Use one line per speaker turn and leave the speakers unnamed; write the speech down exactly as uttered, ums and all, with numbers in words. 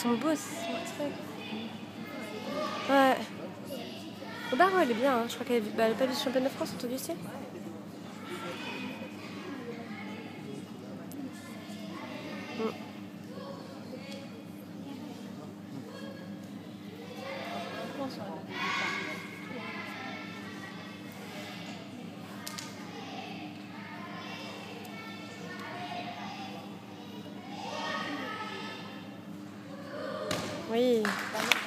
sont beaux, ces trucs. Ouais. Au bar, ouais, elle est bien. Hein. Je crois qu'elle bah, elle est pas vice-championne de France en tout lycée. Mm. Oui.